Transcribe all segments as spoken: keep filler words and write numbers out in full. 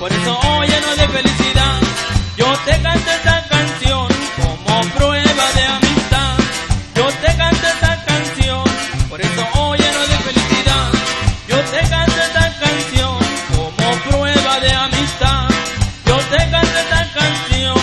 por eso hoy lleno de felicidad, yo te canto esta canción como prueba de amistad. Yo te canto esta canción, por eso hoy lleno de felicidad, yo te canto esta canción como prueba de amistad. Yo te canto esta canción.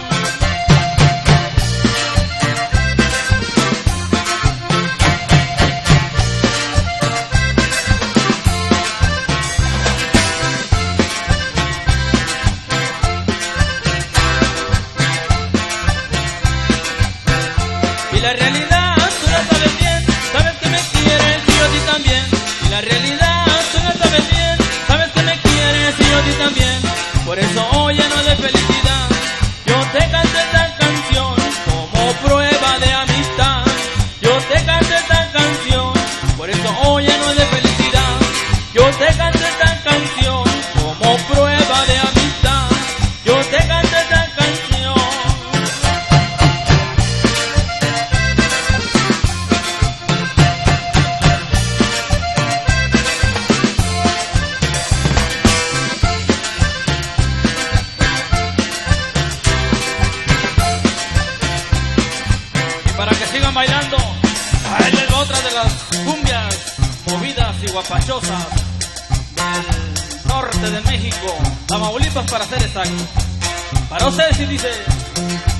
Y la realidad tú la sabes bien, sabes que me quieres y yo a ti también. Y la realidad tú la sabes bien, sabes que me quieres y yo a ti también. Por eso hoy lleno de felicidad, yo te canto esta canción como prueba de amistad. Yo te canto esta canción, por eso hoy lleno de felicidad, yo te canto esta canción como prueba de amistad. Yo te canto esta canción. Para que sigan bailando, ahí les va otra de las cumbias movidas y guapachosas del norte de México, Tamaulipas para ser exacto. Para ustedes, y dice...